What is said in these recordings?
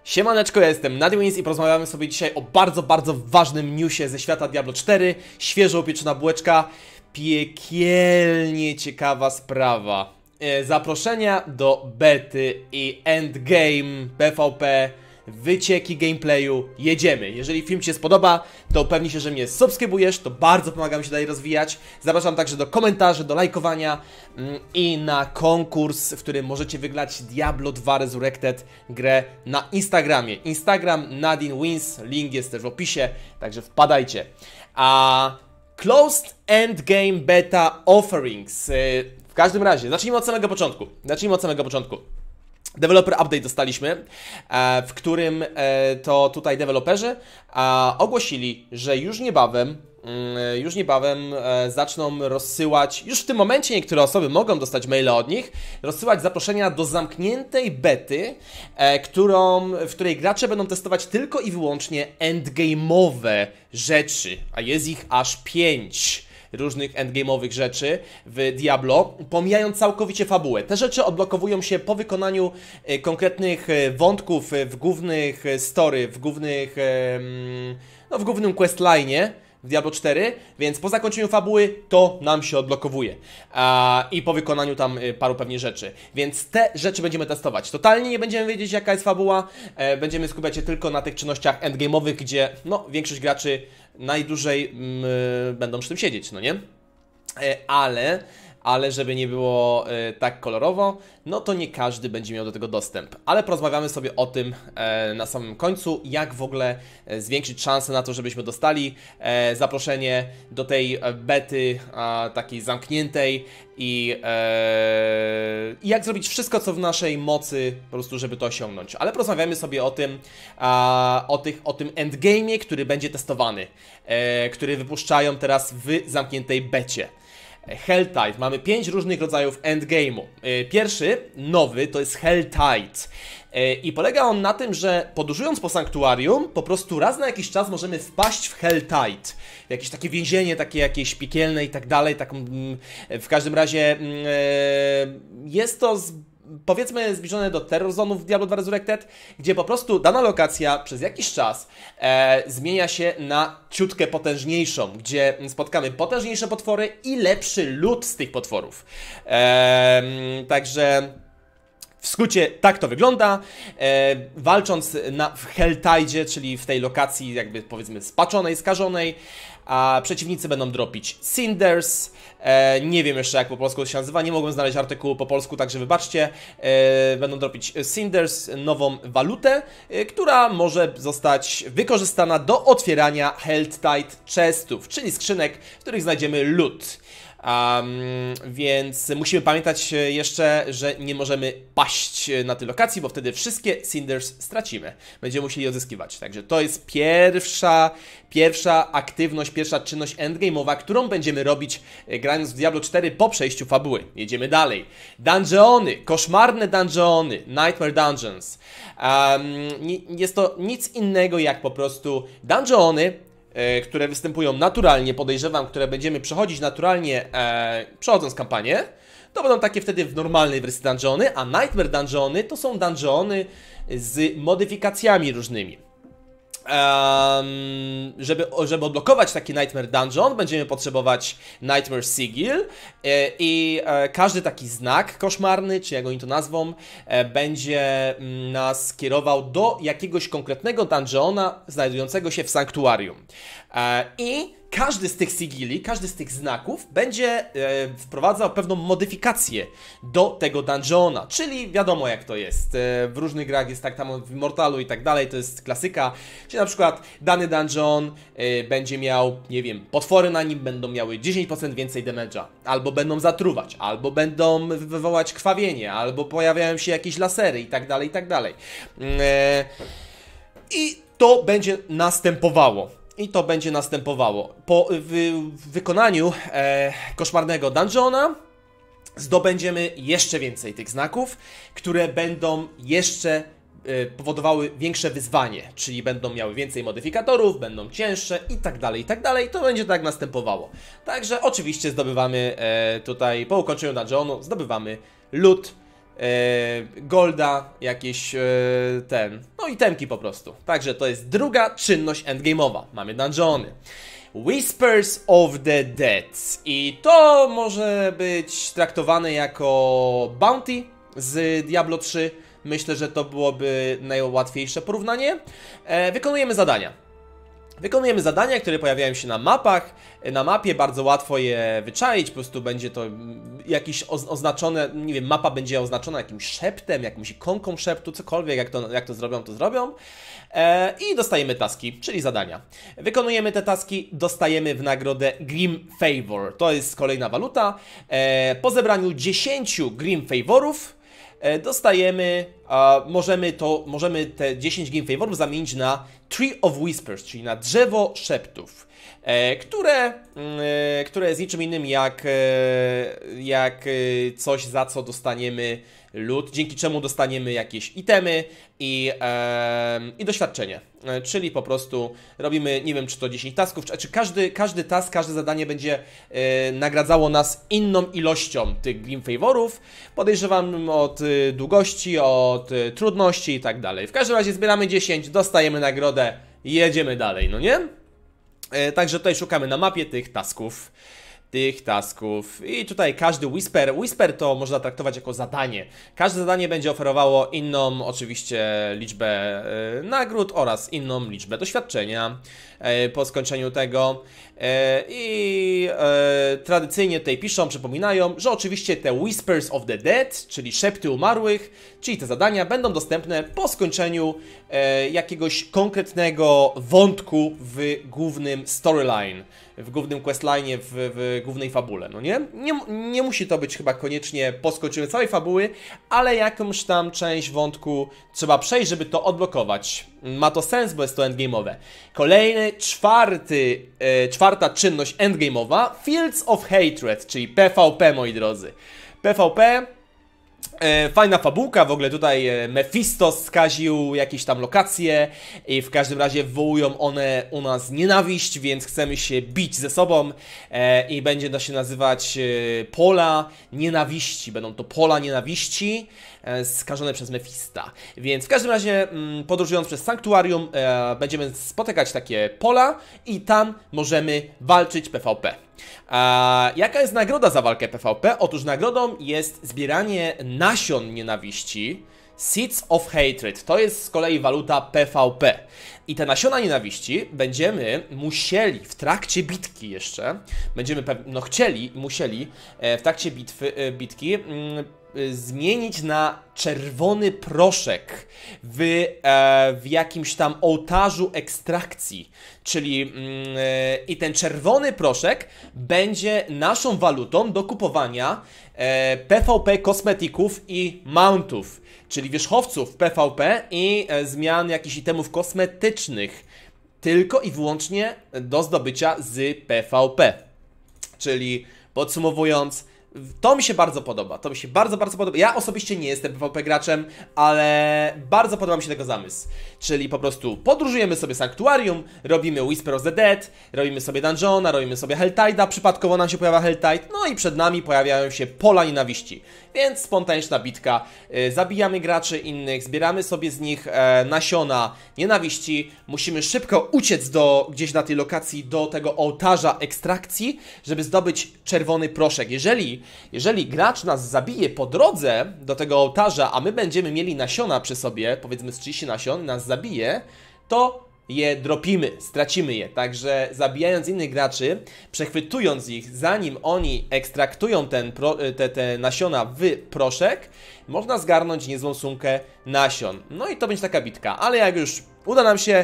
Siemaneczko, ja jestem NadiWins i porozmawiamy sobie dzisiaj o bardzo ważnym newsie ze świata Diablo 4. Świeżo upieczona bułeczka, piekielnie ciekawa sprawa. Zaproszenia do bety i endgame PvP, wycieki gameplayu, jedziemy. Jeżeli film Ci się spodoba, to upewnij się, że mnie subskrybujesz, to bardzo pomaga mi się dalej rozwijać. Zapraszam także do komentarzy, do lajkowania i na konkurs, w którym możecie wygrać Diablo 2 Resurrected grę na Instagramie. Instagram NadiWins, link jest też w opisie, także wpadajcie. Closed Endgame Beta Offerings. W każdym razie, zacznijmy od samego początku. Developer Update dostaliśmy, w którym to tutaj deweloperzy ogłosili, że już niebawem zaczną rozsyłać, już w tym momencie niektóre osoby mogą dostać maile od nich, rozsyłać zaproszenia do zamkniętej bety, w której gracze będą testować tylko i wyłącznie endgame'owe rzeczy, a jest ich aż 5 różnych endgame'owych rzeczy w Diablo, pomijając całkowicie fabułę. Te rzeczy odblokowują się po wykonaniu konkretnych wątków w głównych story, w głównym questline'ie w Diablo 4, więc po zakończeniu fabuły to nam się odblokowuje. I po wykonaniu tam paru pewnie rzeczy. Więc te rzeczy będziemy testować. Totalnie nie będziemy wiedzieć, jaka jest fabuła. Będziemy skupiać się tylko na tych czynnościach endgame'owych, gdzie większość graczy najdłużej będą przy tym siedzieć, no nie? Ale żeby nie było tak kolorowo, no to nie każdy będzie miał do tego dostęp. Ale porozmawiamy sobie o tym na samym końcu, jak w ogóle zwiększyć szanse na to, żebyśmy dostali zaproszenie do tej bety takiej zamkniętej i jak zrobić wszystko, co w naszej mocy, po prostu, żeby to osiągnąć. Ale porozmawiamy sobie o tym, o tym endgame'ie, który będzie testowany, który wypuszczają teraz w zamkniętej becie. Helltide. Mamy 5 różnych rodzajów endgame'u. Pierwszy, nowy, to jest Helltide. I polega on na tym, że podróżując po sanktuarium, po prostu raz na jakiś czas możemy wpaść w Helltide. Jakieś takie więzienie, takie jakieś piekielne i tak dalej. W każdym razie jest to powiedzmy zbliżone do Terror Zone'ów w Diablo 2 Resurrected, gdzie po prostu dana lokacja przez jakiś czas zmienia się na ciutkę potężniejszą, gdzie spotkamy potężniejsze potwory i lepszy loot z tych potworów. Także w skrócie tak to wygląda. Walcząc w Helltide, czyli w tej lokacji jakby powiedzmy spaczonej, skażonej, a przeciwnicy będą dropić Cinders. Nie wiem jeszcze jak po polsku to się nazywa, nie mogłem znaleźć artykułu po polsku, także wybaczcie. Będą dropić Cinders, nową walutę, która może zostać wykorzystana do otwierania Helltide chestów, czyli skrzynek, w których znajdziemy loot. Więc musimy pamiętać jeszcze, że nie możemy paść na tej lokacji, bo wtedy wszystkie Cinders stracimy. Będziemy musieli odzyskiwać. Także to jest pierwsza aktywność, pierwsza czynność endgame'owa, którą będziemy robić grając w Diablo 4 po przejściu fabuły. Jedziemy dalej. Dungeony, koszmarne dungeony, Nightmare Dungeons. Jest to nic innego jak po prostu dungeony, które występują naturalnie, podejrzewam, które będziemy przechodzić naturalnie przechodząc kampanię, to będą takie wtedy w normalnej wersji dungeony, a Nightmare Dungeony to są dungeony z modyfikacjami różnymi. Żeby odblokować taki Nightmare Dungeon, będziemy potrzebować Nightmare Sigil i każdy taki znak koszmarny, czy jak oni to nazwą, będzie nas kierował do jakiegoś konkretnego dungeona znajdującego się w sanktuarium. I każdy z tych sigili, każdy z tych znaków będzie wprowadzał pewną modyfikację do tego dungeona, czyli wiadomo jak to jest. W różnych grach jest tak tam w Immortalu i tak dalej, to jest klasyka. Czyli na przykład dany dungeon będzie miał, nie wiem, potwory na nim będą miały 10% więcej damage'a, albo będą zatruwać, albo będą wywołać krwawienie, albo pojawiają się jakieś lasery i tak dalej, i tak dalej. I to będzie następowało. Po wykonaniu koszmarnego dungeona zdobędziemy jeszcze więcej tych znaków, które będą jeszcze powodowały większe wyzwanie, czyli będą miały więcej modyfikatorów, będą cięższe i tak dalej, i tak dalej. To będzie tak następowało. Także oczywiście zdobywamy tutaj po ukończeniu dungeonu, zdobywamy loot, golda, jakieś no itemki po prostu. Także to jest druga czynność endgame'owa. Mamy dungeony. Whispers of the Dead. I to może być traktowane jako bounty z Diablo 3. Myślę, że to byłoby najłatwiejsze porównanie. Wykonujemy zadania. Wykonujemy zadania, które pojawiają się na mapach. Na mapie bardzo łatwo je wyczaić, po prostu będzie to jakieś oznaczone, nie wiem, mapa będzie oznaczona jakimś szeptem, jakąś ikonką szeptu, cokolwiek, jak to zrobią, to zrobią. I dostajemy taski, czyli zadania. Wykonujemy te taski, dostajemy w nagrodę Grim Favor. To jest kolejna waluta. Po zebraniu 10 Grim Favorów dostajemy, możemy te 10 Game Favorów zamienić na Tree of Whispers, czyli na drzewo szeptów, które jest niczym innym jak coś, za co dostaniemy loot, dzięki czemu dostaniemy jakieś itemy i doświadczenie. Czyli po prostu robimy, nie wiem, czy to 10 tasków, czy każdy task, każde zadanie będzie nagradzało nas inną ilością tych Grim Favorów. Podejrzewam od długości, od trudności i tak dalej. W każdym razie zbieramy 10, dostajemy nagrodę i jedziemy dalej, no nie? Także tutaj szukamy na mapie tych tasków. I tutaj każdy Whisper to można traktować jako zadanie. Każde zadanie będzie oferowało inną oczywiście liczbę nagród oraz inną liczbę doświadczenia po skończeniu tego. Tradycyjnie tutaj piszą, przypominają, że oczywiście te Whispers of the Dead, czyli szepty umarłych, czyli te zadania będą dostępne po skończeniu jakiegoś konkretnego wątku w głównym storyline, w głównym questline, w głównej fabule, no nie? Nie musi to być chyba koniecznie po skończeniu całej fabuły, ale jakąś tam część wątku trzeba przejść, żeby to odblokować. Ma to sens, bo jest to endgame'owe. Kolejny, czwarta czynność endgame'owa, Fields of Hatred, czyli PvP, moi drodzy. PvP, fajna fabułka, w ogóle tutaj Mephisto skaził jakieś tam lokacje i w każdym razie wywołują one u nas nienawiść, więc chcemy się bić ze sobą i będzie to się nazywać pola nienawiści. Będą to pola nienawiści skażone przez Mephista. Więc w każdym razie podróżując przez sanktuarium będziemy spotykać takie pola i tam możemy walczyć PvP. Jaka jest nagroda za walkę PvP? Otóż nagrodą jest zbieranie nasion nienawiści, Seeds of Hatred. To jest z kolei waluta PvP. I te nasiona nienawiści będziemy musieli w trakcie bitki jeszcze, musieli w trakcie bitki zmienić na czerwony proszek w jakimś tam ołtarzu ekstrakcji. Czyli i ten czerwony proszek będzie naszą walutą do kupowania PvP kosmetyków i mountów, czyli wierzchowców PvP i zmian jakichś itemów kosmetycznych, tylko i wyłącznie do zdobycia z PvP. Czyli podsumowując, to mi się bardzo podoba, to mi się bardzo podoba. Ja osobiście nie jestem PvP graczem, ale bardzo podoba mi się tego zamysł. Czyli po prostu podróżujemy sobie sanktuarium, robimy Whisper of the Dead, robimy sobie dungeona, robimy sobie Helltide'a, przypadkowo nam się pojawia Helltide, no i przed nami pojawiają się pola nienawiści. Więc spontaniczna bitka, zabijamy graczy innych, zbieramy sobie z nich nasiona nienawiści, musimy szybko uciec gdzieś na tej lokacji do tego ołtarza ekstrakcji, żeby zdobyć czerwony proszek. Jeżeli gracz nas zabije po drodze do tego ołtarza, a my będziemy mieli nasiona przy sobie, powiedzmy z 30 nasion, nas zabije, to je dropimy, stracimy je. Także zabijając innych graczy, przechwytując ich, zanim oni ekstraktują te nasiona w proszek, można zgarnąć niezłą sumkę nasion. No i to będzie taka bitka, ale jak już uda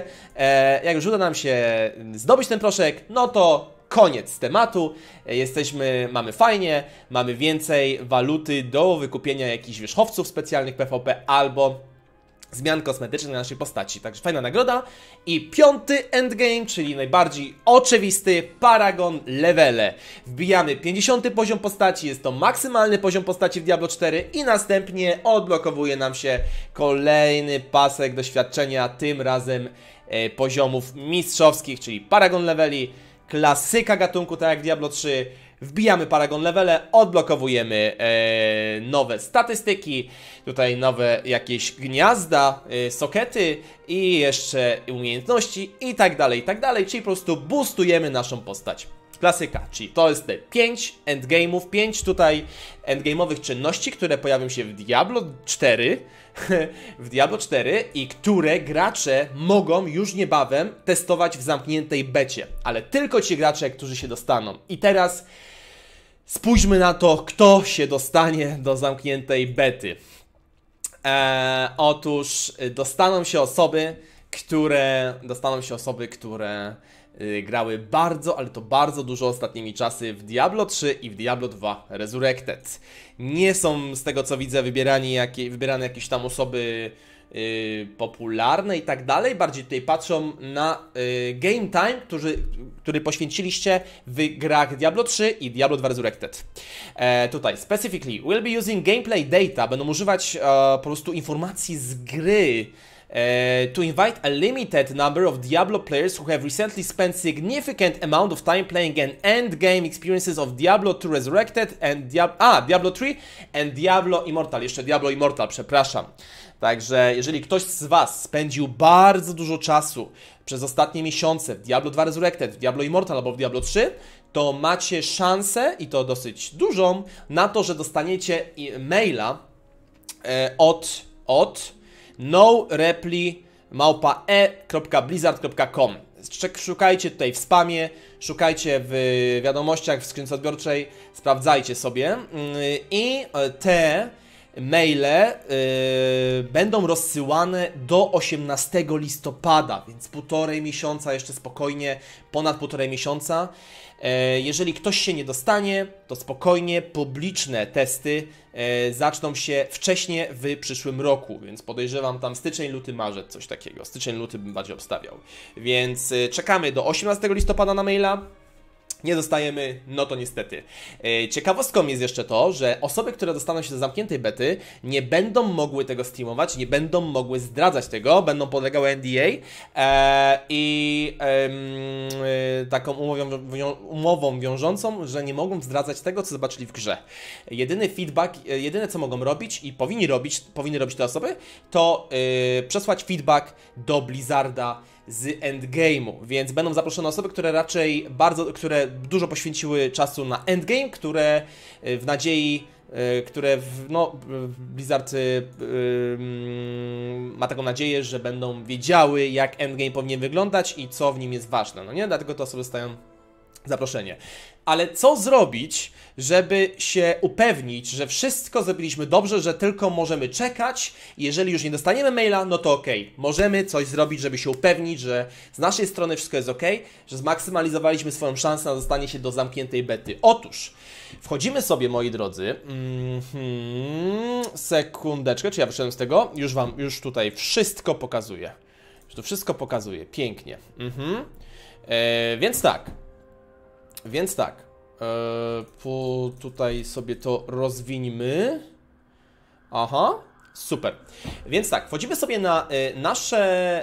nam się zdobyć ten proszek, no to koniec tematu, mamy fajnie, mamy więcej waluty do wykupienia jakichś wierzchowców specjalnych PvP albo zmian kosmetycznych na naszej postaci. Także fajna nagroda. I piąty endgame, czyli najbardziej oczywisty, Paragon Levele. Wbijamy 50 poziom postaci, jest to maksymalny poziom postaci w Diablo 4 i następnie odblokowuje nam się kolejny pasek doświadczenia, tym razem poziomów mistrzowskich, czyli Paragon Leveli, klasyka gatunku, tak jak Diablo 3, Wbijamy Paragon levele, odblokowujemy nowe statystyki, tutaj nowe jakieś gniazda, sokety i jeszcze umiejętności i tak dalej, czyli po prostu boostujemy naszą postać. Klasyka, czyli to jest te 5 endgame'ów, 5 tutaj endgame'owych czynności, które pojawią się w Diablo 4, w Diablo 4 i które gracze mogą już niebawem testować w zamkniętej becie, ale tylko ci gracze, którzy się dostaną. I teraz spójrzmy na to, kto się dostanie do zamkniętej bety. Otóż dostaną się osoby, które grały bardzo, ale to bardzo dużo ostatnimi czasy w Diablo 3 i w Diablo 2 Resurrected. Nie są, z tego co widzę, wybierane jakieś tam osoby popularne i tak dalej. Bardziej tutaj patrzą na game time, który poświęciliście w grach Diablo 3 i Diablo 2 Resurrected. Tutaj, specifically, we'll be using gameplay data. Będą używać po prostu informacji z gry, to invite a limited number of Diablo players who have recently spent significant amount of time playing an endgame experiences of Diablo 2 Resurrected and Diablo 3 and Diablo Immortal. Jeszcze Diablo Immortal, przepraszam. Także jeżeli ktoś z Was spędził bardzo dużo czasu przez ostatnie miesiące w Diablo 2 Resurrected, w Diablo Immortal albo w Diablo 3, to macie szansę, i to dosyć dużą, na to, że dostaniecie maila od norepli@e.blizzard.com. Szukajcie tutaj w spamie, szukajcie w wiadomościach w skrzynce odbiorczej, sprawdzajcie sobie i te maile będą rozsyłane do 18 listopada, więc półtorej miesiąca, jeszcze spokojnie, ponad półtorej miesiąca. Jeżeli ktoś się nie dostanie, to spokojnie, publiczne testy zaczną się wcześniej w przyszłym roku, więc podejrzewam tam styczeń, luty, marzec, coś takiego. Styczeń, luty bym bardziej obstawiał. Więc czekamy do 18 listopada na maila. Nie dostajemy, no to niestety. Ciekawostką jest jeszcze to, że osoby, które dostaną się do zamkniętej bety, nie będą mogły tego streamować, nie będą mogły zdradzać tego, będą podlegały NDA i taką umową wiążącą, że nie mogą zdradzać tego, co zobaczyli w grze. Jedyny feedback, jedyne co mogą robić i powinny robić te osoby, to przesłać feedback do Blizzarda z endgame'u, więc będą zaproszone osoby, które dużo poświęciły czasu na endgame, które w nadziei, Blizzard ma taką nadzieję, że będą wiedziały, jak endgame powinien wyglądać i co w nim jest ważne, no nie? Dlatego te osoby dostają zaproszenie. Ale co zrobić, żeby się upewnić, że wszystko zrobiliśmy dobrze, że tylko możemy czekać i jeżeli już nie dostaniemy maila, no to okej. Możemy coś zrobić, żeby się upewnić, że z naszej strony wszystko jest okej, że zmaksymalizowaliśmy swoją szansę na dostanie się do zamkniętej bety. Otóż, wchodzimy sobie, moi drodzy, sekundeczkę, czy ja wyszedłem z tego? Już tutaj wszystko pokazuję. Już to wszystko pokazuję, pięknie. Więc tak, tutaj sobie to rozwiniemy. Aha, super. Więc tak, wchodzimy sobie na nasze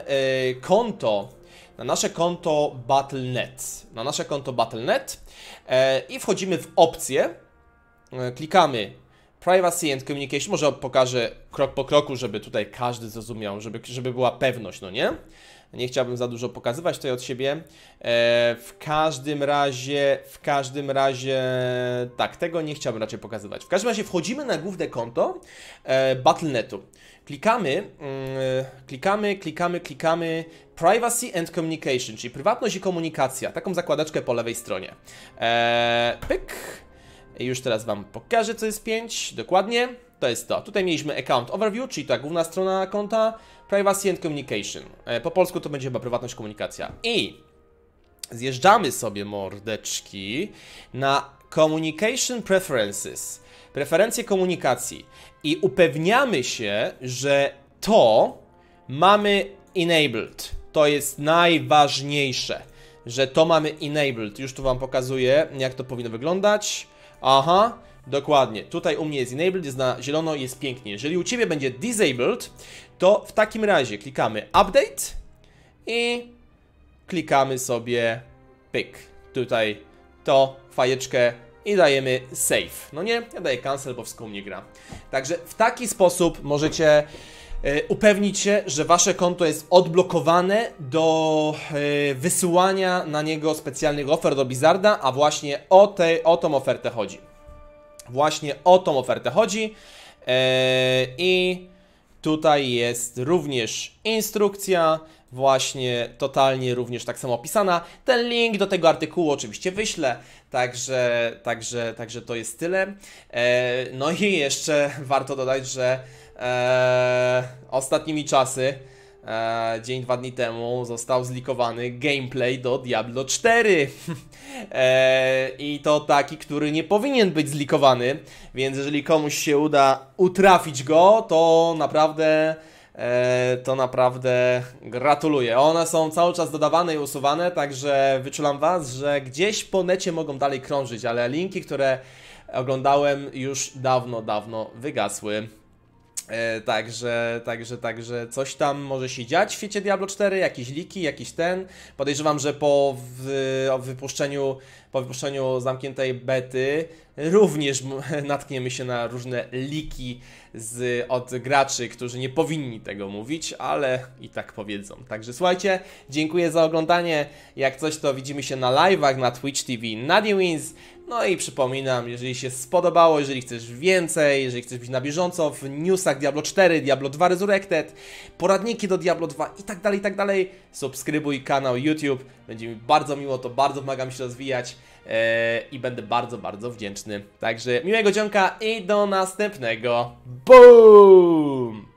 konto Battle.net, i wchodzimy w opcje, klikamy Privacy and Communication, może pokażę krok po kroku, żeby tutaj każdy zrozumiał, żeby była pewność, no nie? Nie chciałbym za dużo pokazywać tutaj od siebie. W każdym razie, tak, tego nie chciałbym raczej pokazywać. W każdym razie wchodzimy na główne konto Battle.netu. Klikamy Privacy and Communication, czyli prywatność i komunikacja. Taką zakładeczkę po lewej stronie. Pyk. Już teraz Wam pokażę, co jest 5. Dokładnie. To jest to. Tutaj mieliśmy Account Overview, czyli ta główna strona konta. Privacy and Communication. Po polsku to będzie chyba prywatność, komunikacja. I zjeżdżamy sobie, mordeczki, na Communication Preferences. Preferencje komunikacji. I upewniamy się, że to mamy enabled. To jest najważniejsze, że to mamy enabled. Już tu Wam pokazuję, jak to powinno wyglądać. Aha, dokładnie. Tutaj u mnie jest enabled, jest na zielono, jest pięknie. Jeżeli u Ciebie będzie disabled, to w takim razie klikamy update i klikamy sobie pyk. Tutaj to fajeczkę i dajemy save. No nie, ja daję cancel, bo wszystko u mnie gra. Także w taki sposób możecie upewnić się, że wasze konto jest odblokowane do wysyłania na niego specjalnych ofert do Blizzarda, a właśnie o tą ofertę chodzi. Właśnie o tą ofertę chodzi. I tutaj jest również instrukcja, właśnie totalnie również tak samo opisana. Ten link do tego artykułu oczywiście wyślę, także to jest tyle. No i jeszcze warto dodać, że ostatnimi czasy, dzień, 2 dni temu został zlikowany gameplay do Diablo 4 i to taki, który nie powinien być zlikowany, więc jeżeli komuś się uda utrafić go, to naprawdę gratuluję. One są cały czas dodawane i usuwane, także wyczulam was, że gdzieś po necie mogą dalej krążyć, ale linki, które oglądałem, już dawno wygasły. Także coś tam może się dziać w świecie Diablo 4, jakieś leaki, jakiś ten. Podejrzewam, że po wypuszczeniu zamkniętej bety również natkniemy się na różne leaki od graczy, którzy nie powinni tego mówić, ale i tak powiedzą. Także słuchajcie, dziękuję za oglądanie. Jak coś, to widzimy się na live'ach na Twitch TV NadiWins. No i przypominam, jeżeli się spodobało, jeżeli chcesz więcej, jeżeli chcesz być na bieżąco w newsach Diablo 4, Diablo 2 Resurrected, poradniki do Diablo 2 i tak dalej, subskrybuj kanał YouTube, będzie mi bardzo miło, to bardzo pomaga mi się rozwijać i będę bardzo wdzięczny. Także miłego dzionka i do następnego. Boom!